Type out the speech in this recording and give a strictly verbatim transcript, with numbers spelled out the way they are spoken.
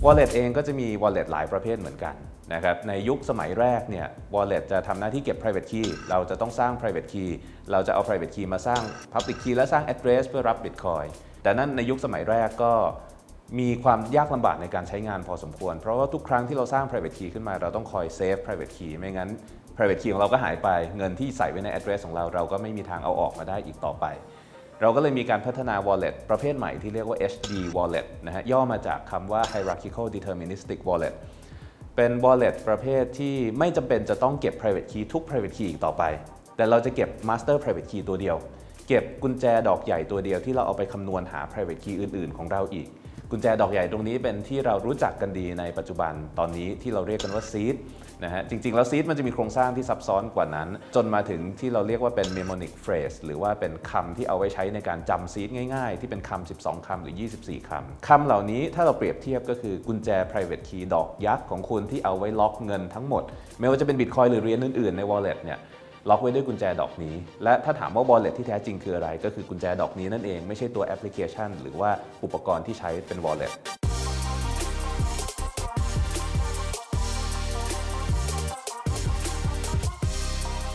Wallet เองก็จะมี Wallet หลายประเภทเหมือนกันนะครับในยุคสมัยแรกเนี่ย Wallet จะทำหน้าที่เก็บ private key เราจะต้องสร้าง private key เราจะเอา private key มาสร้าง public key และสร้าง address เพื่อรับ Bitcoin แต่นั้นในยุคสมัยแรกก็มีความยากลำบากในการใช้งานพอสมควรเพราะว่าทุกครั้งที่เราสร้าง private key ขึ้นมาเราต้องคอย save private key ไม่งั้น private key ของเราก็หายไปเงินที่ใส่ไว้ใน address ของเราเราก็ไม่มีทางเอาออกมาได้อีกต่อไปเราก็เลยมีการพัฒนา wallet ประเภทใหม่ที่เรียกว่า เอช ดี wallet นะฮะย่อมาจากคำว่า hierarchical deterministic wallet เป็น wallet ประเภทที่ไม่จำเป็นจะต้องเก็บ private key ทุก private key อีกต่อไปแต่เราจะเก็บ master private key ตัวเดียวเก็บกุญแจดอกใหญ่ตัวเดียวที่เราเอาไปคำนวณหา private key อื่นๆของเราอีกกุญแจดอกใหญ่ตรงนี้เป็นที่เรารู้จักกันดีในปัจจุบันตอนนี้ที่เราเรียกกันว่า seed นะฮะจริงๆแล้ว seed มันจะมีโครงสร้างที่ซับซ้อนกว่านั้นจนมาถึงที่เราเรียกว่าเป็น mnemonic phrase หรือว่าเป็นคำที่เอาไว้ใช้ในการจำ seed ง่ายๆที่เป็นคำสิบสองคำหรือยี่สิบสี่คำคำเหล่านี้ถ้าเราเปรียบเทียบก็คือกุญแจ private key ดอกยักษ์ของคุณที่เอาไว้ล็อกเงินทั้งหมดไม่ว่าจะเป็น Bitcoin หรือเหรียญอื่นๆใน wallet เนี่ยล็อกไว้ด้วยกุญแจดอกนี้และถ้าถามว่า wallet ที่แท้จริงคืออะไรก็คือกุญแจดอกนี้นั่นเองไม่ใช่ตัวแอปพลิเคชันหรือว่าอุปกรณ์ที่ใช้เป็น wallet